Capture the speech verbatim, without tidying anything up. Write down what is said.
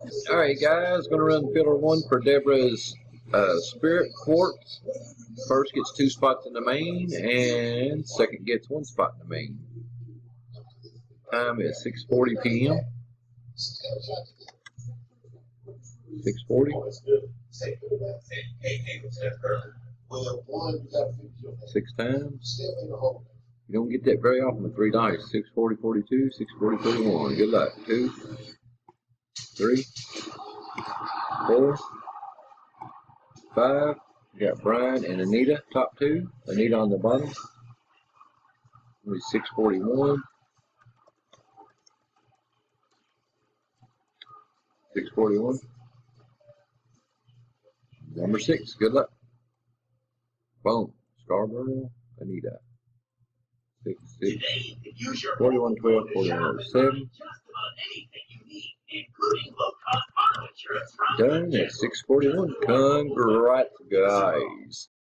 All right, guys, going to run filler one for Debras uh, Spirit Quart. First gets two spots in the main, and second gets one spot in the main. Time is six forty p m six forty. Six times. You don't get that very often with three dice. six forty, forty-two, six forty, forty-one. Good luck. Two, three, four, five. You got Brian and Anita, top two. Anita on the bottom. six forty-one. six forty-one. Number six. Good luck. Boom. Scarborough, Anita. six, six, forty-one, twelve, forty-one, seven. Done at six forty-one. Congrats, guys.